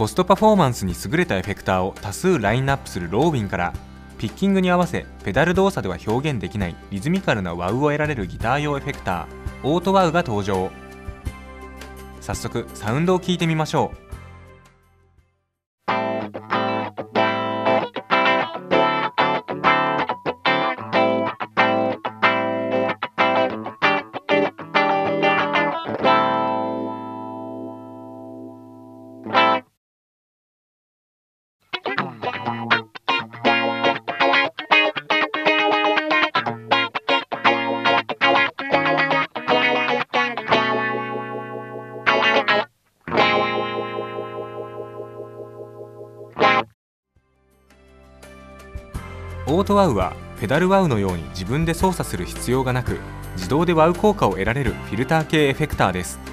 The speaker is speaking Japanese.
コストパフォーマンスに優れたエフェクターを多数ラインナップするローウィンから、ピッキングに合わせペダル動作では表現できないリズミカルなワウを得られるギター用エフェクター、オートワウが登場。早速サウンドを聞いてみましょう。オートワウはペダルワウのように自分で操作する必要がなく、自動でワウ効果を得られるフィルター系エフェクターです。